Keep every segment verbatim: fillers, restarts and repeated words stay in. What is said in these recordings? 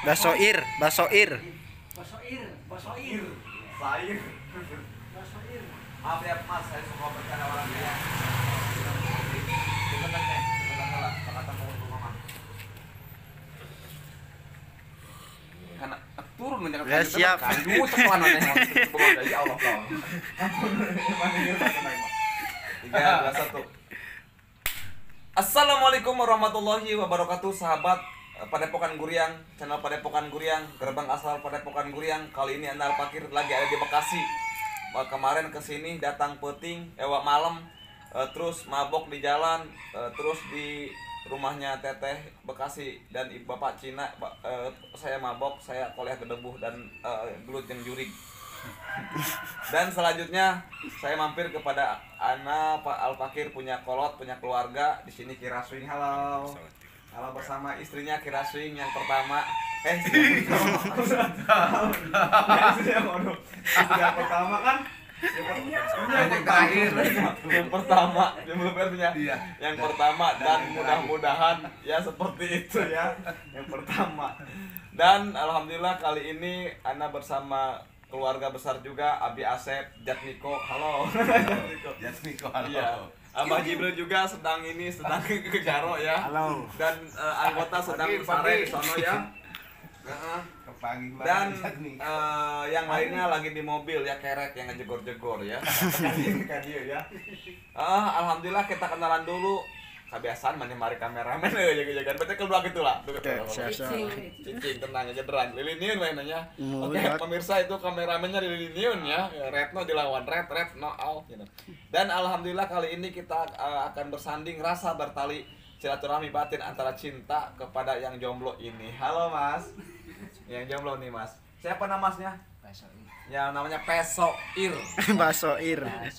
Basoir, basoir. Basoir, basoir. Sair. Basoir. Maaf ya Mas, saya suka bercanda orang ya. Kita kan nih, kita salah, kata mau ke mama. Karena turun menjaga Ya, siap. Aduh, cekuan aneh banget. Ya Allah, Bang. Manggil satu nama. tiga, dua, satu. Assalamualaikum warahmatullahi wabarakatuh, sahabat Padepokan Guriang, channel Padepokan Guriang, gerbang asal Padepokan Guriang. Kali ini Anda Al-Fakir lagi ada di Bekasi. Kemarin kesini datang peting, ewak malam, e, terus mabok di jalan, e, terus di rumahnya Teteh Bekasi dan ibu bapak Cina. E, saya mabok, saya koleh kedebuh dan e, gelut yang jurig. Dan selanjutnya saya mampir kepada Ana Pak Al-Fakir, punya kolot, punya keluarga di sini. Kira Swing, halo. Halo, bersama istrinya Kira Swing yang pertama. Eh, istri yang pertama. Istri yang pertama kan? Yang terakhir, yang pertama, yang belum artinya. Yang pertama dan mudah-mudahan ya seperti itu ya. Yang pertama. Dan alhamdulillah kali ini Ana bersama keluarga besar juga, Abi Asep, Jatmiko, halo. Jatmiko, halo. Iya. Abah Jibril juga sedang ini sedang ke Jaro ya. Halo. Dan uh, anggota sedang bersare di sono ya. Heeh. Dan uh, yang lainnya lagi di mobil ya, kerek yang ngejegor-jegor ya. Kan dia ya. Ah, alhamdulillah kita kenalan dulu. Kebiasaan mana mari kameramen ya jaga-jagaan. Berarti kedua gitu lah. Oke, siap-siap. Cicing tenang aja deran. Liliniun mainannya. Oke, pemirsa itu kameramennya Liliniun ya. Retno dilawan Red Red no out gitu. Dan alhamdulillah kali ini kita uh, akan bersanding rasa bertali silaturahmi batin antara cinta kepada yang jomblo ini. Halo Mas. Yang jomblo nih Mas. Siapa namasnya? Basoir. Yang namanya Pesoir. Basoir.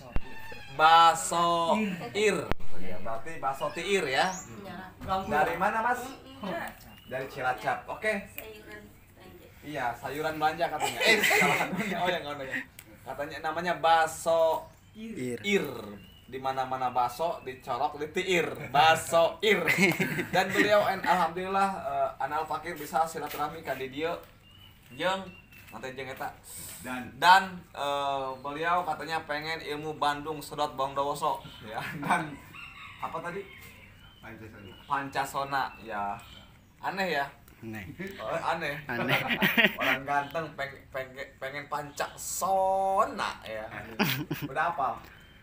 Basoir. Ya, berarti baso tiir ya. Dari mana Mas? Dari Cilacap. Oke. Iya, sayuran belanja katanya. Eh, salah satunya. Oh yang ngono ya. Katanya namanya baso Ir. ir. Di mana-mana baso dicolok ditiir. Baso ir. Dan beliau alhamdulillah uh, Ana Al-Fakir bisa silaturahmi ka di dieu jeung nanti jeung eta. Dan dan uh, beliau katanya pengen ilmu Bandung sedot Bondowoso ya. Dan apa tadi? Pancasila. Pancasona ya. Aneh ya. Aneh. Oh, aneh. Aneh. Orang ganteng pengen pengen, pengen Pancasona ya. Udah hafal?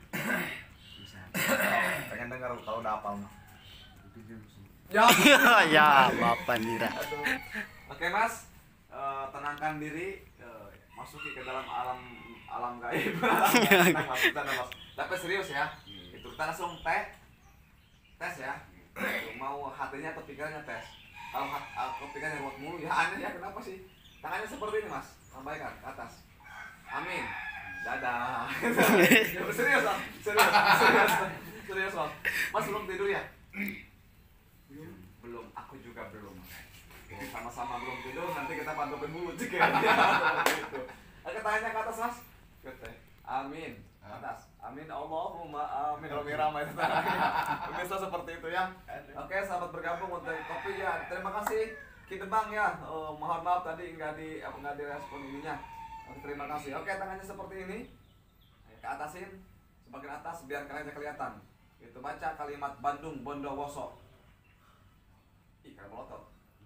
Pengen dengar kalau udah hafal mah. Ya. Ya, Bapak Nira. Aduh. Oke Mas, uh, tenangkan diri, uh, masuki ke dalam alam alam gaib. Tenang Mas, tenang Mas. Tapi serius ya. Itu kita langsung teh. Tes ya. Mau hatinya atau pikirannya tes. Kalau hat, pikirannya buat mulu ya aneh ya, kenapa sih? Tangannya seperti ini Mas. Lambaikan ke atas. Amin. Dadah. serius, serius, serius, serius, Mas. Mas belum tidur ya? Belum, belum. Aku juga belum. Sama-sama belum tidur. Nanti kita pantauin dulu cik ya. Oke, tangannya ke atas Mas. Amin. Atas. Amin Allahumma amin. Romi ramai pemirsa seperti itu ya. Oke, sahabat bergabung untuk kopi ya. Terima kasih Ki Debang ya. Oh, mohon maaf tadi nggak di apa nggak direspon ininya. Oke, terima kasih. Oke, tangannya seperti ini. Ke atasin sebagian atas biar kalian kelihatan. Itu baca kalimat Bandung Bondowoso. Ih, kan melotot.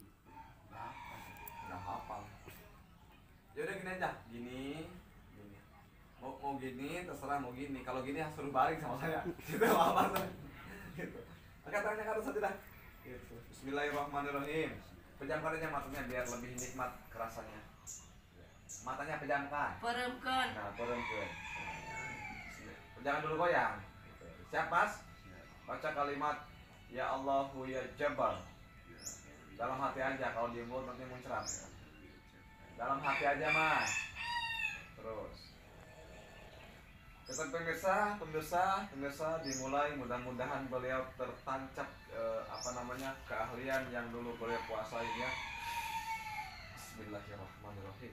Udah hafal. Ya udah gini aja. Gini. Mau, mau gini terserah mau gini, kalau gini suruh baring sama saya gitu apa gitu. Oke, tangannya ke atas saja dah gitu. Bismillahirrahmanirrahim. Pejamkan aja matanya biar lebih nikmat kerasanya. Matanya pejamkan, Peremkan. nah perempuan jangan dulu goyang gitu. Siap Mas? Baca kalimat ya Allahu ya Jabbar dalam hati aja, kalau di mulut nanti muncrat. Dalam hati aja Mas. Terus kesan pemirsa, pemirsa, pemirsa dimulai. Mudah-mudahan beliau tertancap eh, apa namanya keahlian yang dulu beliau kuasai ya. Bismillahirrahmanirrahim.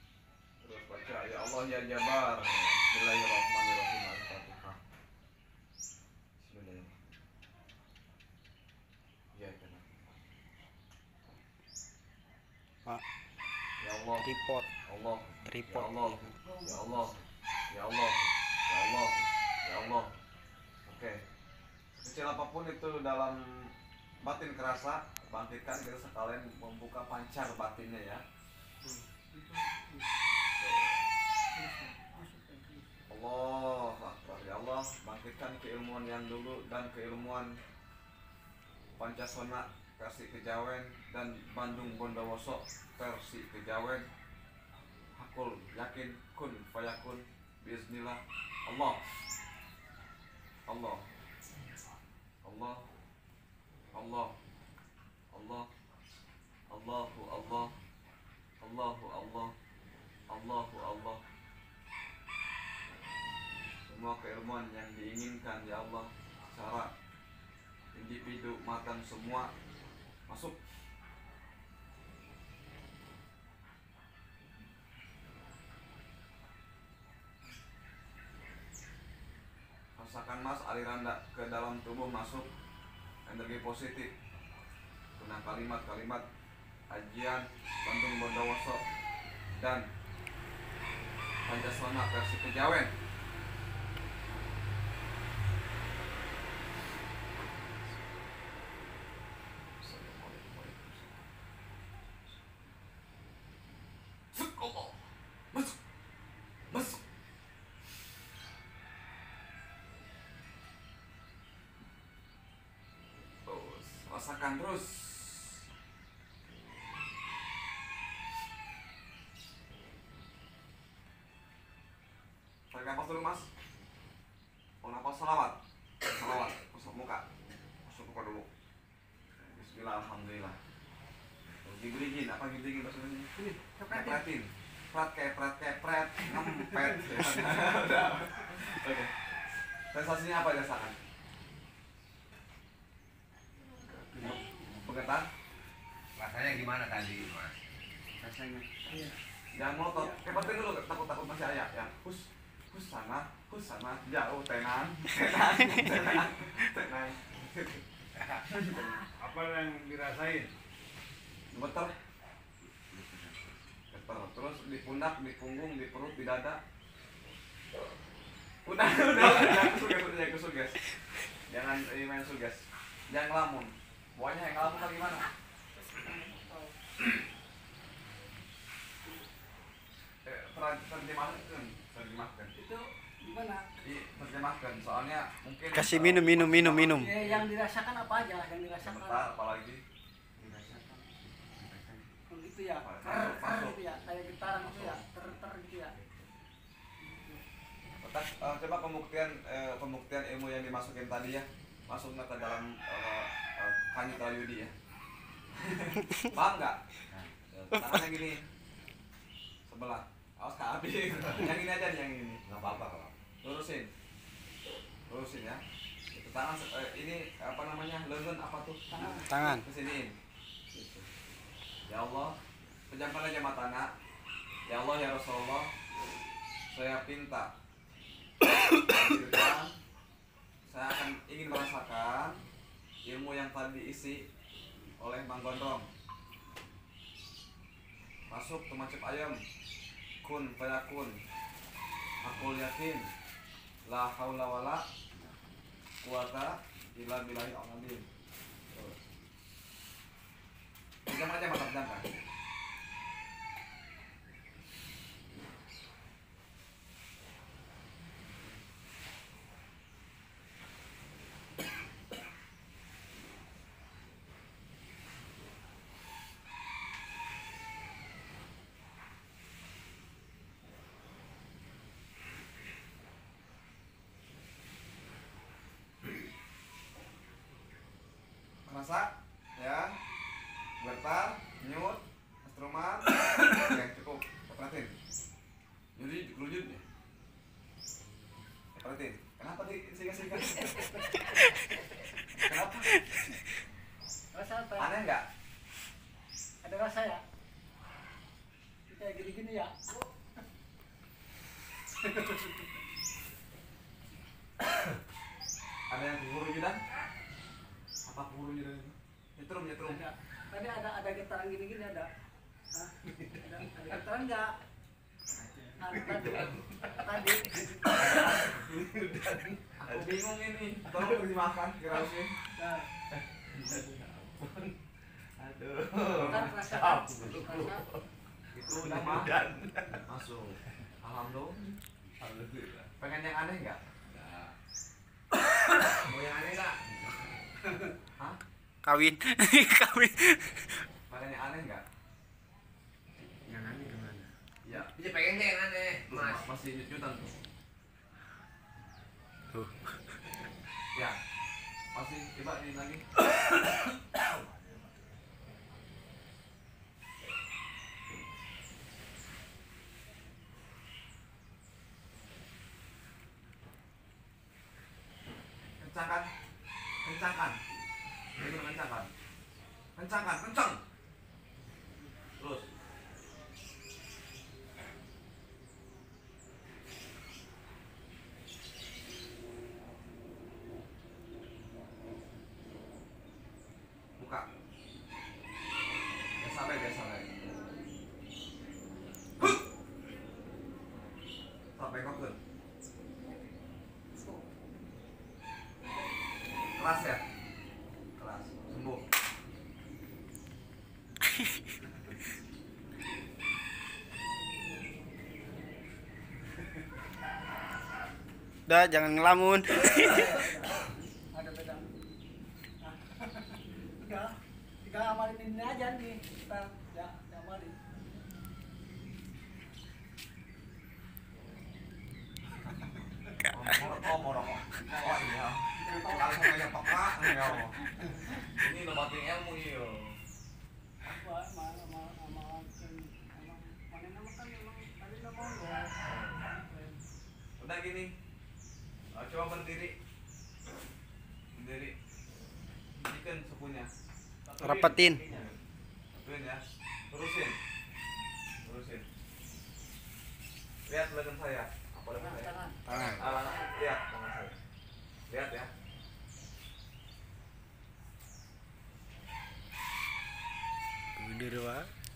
Terus baca ya Allah ya Jabar. Bismillahirrahmanirrahim. Al-Fatihah. Tripod. Allah. Tripod. Ya Allah. Ya Allah. Ya Allah. Ya Allah. Ya Allah. Oke. Kecil apapun itu dalam batin kerasa, bangkitkan kita sekalian membuka pancar batinnya ya. Allah Akbar. Ya Allah, bangkitkan keilmuan yang dulu dan keilmuan Pancasona versi Kejawen dan Bandung Bondowoso versi Kejawen. Hakul yakin kun fayakun bismillah. Allah. Allah. Allah. Allah. Allah. Allahu Allah. Allahu Allah. Allahu Allah. Semua keilmuan yang diinginkan ya Allah secara individu matan semua masuk. Rasakan mas aliran ke dalam tubuh masuk energi positif guna kalimat-kalimat ajian Bandung Bondowoso dan Pancasona versi Kejawen. Masuk, masuk. Terus rasakan terus. Tarik nafas dulu mas. Mau nafas salawat, salawat, masuk muka, masuk muka dulu. Bismillah, alhamdulillah. Gigligin, apa gigligin maksudnya? Ini, kepretin. Kepretin, pret kepret kepret, ngempet. Oke. Sensasinya apa dirasakan? Bergetar? Rasanya gimana tadi, Mas? Rasanya. Iya. Jangan melotot. Kepretin dulu, takut-takut masih ayah. Ya, hus, hus sana, hus sana, jauh, tenang, tenang, tenang, tenang. Apa yang dirasain? Gemeter, gemeter. Terus di pundak, di punggung, di perut, di dada. Udah, udah, jangan kesuges, jangan kesuges. Jangan ini main suges. Jangan ngelamun. Pokoknya yang ngelamun kan gimana? Eh, ter- terjemahkan, terjemahkan. Itu gimana? Di terjemahkan. Soalnya mungkin Kasih minum, minum, minum, minum. Ya, yang dirasakan apa aja yang dirasakan? Gemetar, apalagi Oh, gitu ya. Masuk, Ter, ter masuk. gitu ya. Kayak getaran gitu ya. Ter, ter gitu ya. Otak, eh, coba pembuktian eh, pembuktian ilmu yang dimasukin tadi ya, masuknya ke dalam uh, uh, Kanyu Trayudi ya. Paham nggak? Tangannya gini, sebelah. Awas Kak Abi. Yang ini aja nih, yang ini. Nggak apa-apa kalau. Lurusin, lurusin ya. Itu tangan eh, ini apa namanya, lengan apa tuh? Tangan. Tangan. Kesiniin. Gitu. Ya Allah, pejamkan aja matanya. Ya Allah ya Rasulullah, saya pinta hadirkan, saya akan ingin merasakan ilmu yang tadi diisi oleh Bang Gondrong. Masuk ke macam ayam, kun fayakun, aku yakin, la haula wala quwata illa billahi al-azim. Pejam aja mata, pejamkan. Masak ya, bertar, nyut, instrumen, oke cukup, perhatiin, nyuri, kerujut ya, perhatiin, kenapa di singkat-singkat? Kenapa? Rasa apa ya? Aneh nggak? Ada rasa ya? Kayak gini-gini ya. Ada yang keburu judan? Apa keburu judan itu? Nyetrum, nyetrum. Ada. Tadi ada ada getaran gini-gini ada. Hah? Ada ada getaran nggak? Nah, tadi tadi Aku bingung ini. Tolong dimakan kirausnya. nah, Aduh. kan rasa rasa Itu udah mah. Masuk. Alhamdulillah. Alhamdulillah. Pengen yang aneh nggak? Nah. Mau yang aneh nggak? Hah? Kawin. Kawin. Pengen yang aneh nggak? Yang aneh gimana? Ya. Bisa pengen deh yang aneh, Mas Mas. masih nyut-nyutan tuh. Tuh. Ya. Masih coba ini lagi. Kencangkan. Kencangkan. Ini kencangkan. Kencangkan, kencang. Terus. Buka. Biasa baik, biasa baik. Huh. Sampai kokun. Keras ya? Keras. Sembuh. Udah jangan ngelamun. ada beda. Nah, tiga tiga amalin ini aja nih kita ya amalin. Oh, mau rokok. Oh iya. Kalau mau yang peka, ya. Ini lo batin ilmu iyo. Apa mal mal mal emang mana nama kan memang tadi nggak mau loh. Udah gini. Oh, coba berdiri. Berdiri. Bikin sukunya. Satuin. Rapetin. Satuin ya. Terusin. Terusin. Lihat lengan saya. Apa lengan saya? Tangan. Tangan. Ah, lihat lengan saya. Lihat ya. Udah dua.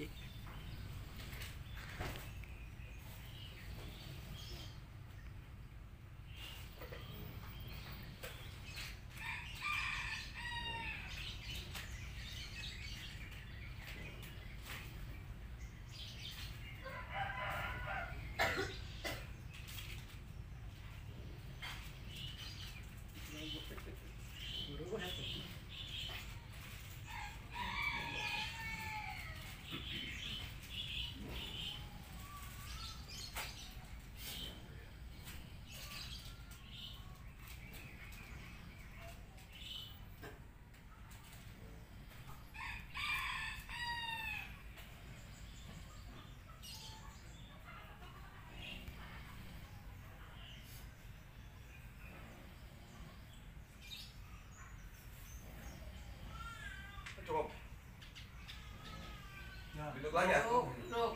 Cukup. Ya. Duduk lagi ya. Duduk, duduk.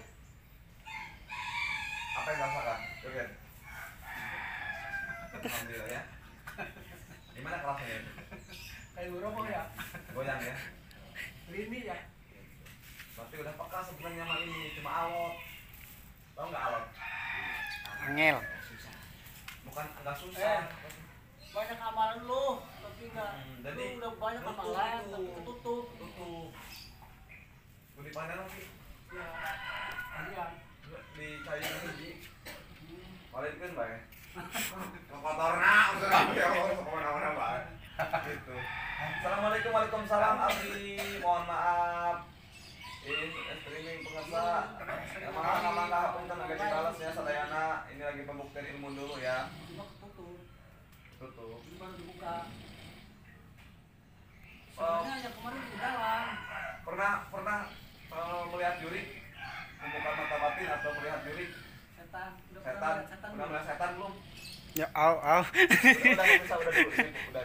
Apa yang rasakan? Joget. Alhamdulillah ya. Gimana kelasnya ini? Kayak rokok ya. Goyang ya. Ini ya. Berarti udah peka sebenarnya sama ini, cuma alot. Tahu nggak alot? Angel. Bukan agak Eh. susah. Banyak amalan lu, tapi enggak. Hmm, Lu jadi udah banyak tutup, amalan, tutup. tapi ketutup. Tutup. Gue di panel lagi. Ya. Iya. Di cair lagi. Hmm. Balik kan bae. Kotorna udah ya kemana-mana bae. Gitu. Assalamualaikum, waalaikumsalam Abdi. Mohon maaf. Ini streaming pengersa. Ya maaf mangga hapunten agak dibalasnya sadayana. Ini lagi pembuktian ilmu dulu ya. Cuma ketutup. Tutup. Ini baru dibuka. Sebenarnya yang kemarin di dalam. Pernah pernah eh, melihat juri membuka mata batin atau melihat juri Setan. Udah pernah setan? lihat setan Udah belum? melihat setan belum? Ya au au. Udah, udah bisa udah dulu. Ini udah